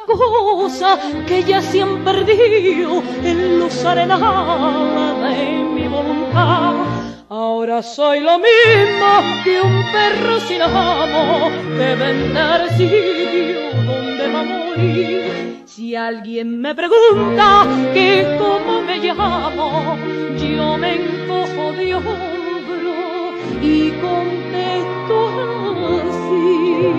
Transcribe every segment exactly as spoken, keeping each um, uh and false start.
cosas que ya se han perdido en los arenales de mi voluntad. Ahora soy lo mismo que un perro sin amo que vender sitio donde va a morir. Si alguien me pregunta que cómo me llamo, yo me encojo de hombro y contesto así: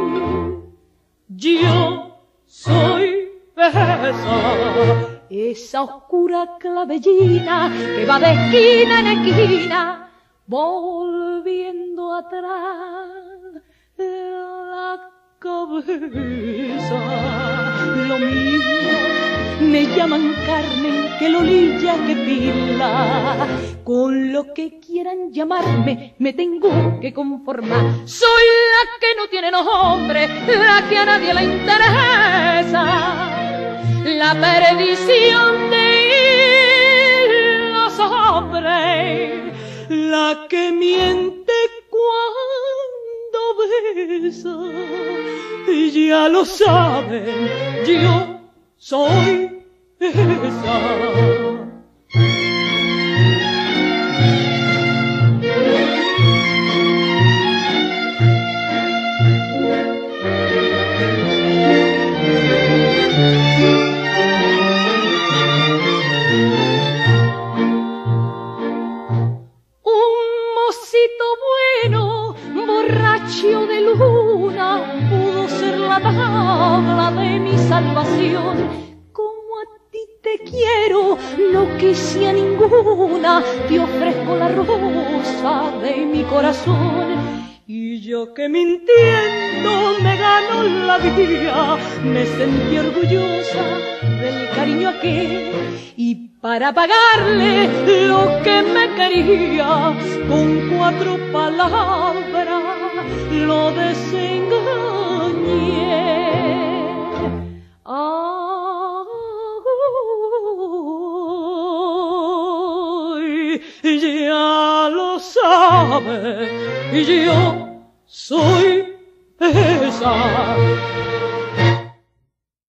yo soy esa. Esa oscura clavellina que va de esquina en esquina, volviendo atrás la cabeza. Lo mismo me llaman Carmen que Lolilla que Pila. Con lo que quieran llamarme me tengo que conformar. Soy la que no tiene nombre, la que a nadie le interesa. La perdición de los hombres, la que miente cuando besa. Ya lo saben, yo soy esa. De luna pudo ser la tabla de mi salvación. Como a ti te quiero, no quise ninguna, te ofrezco la rosa de mi corazón. Y yo que mintiendo me gano la vida, me sentí orgullosa del cariño aquel. Y para pagarle lo que me quería, con cuatro palabras lo desengañé. Ay, ya lo sabes, yo soy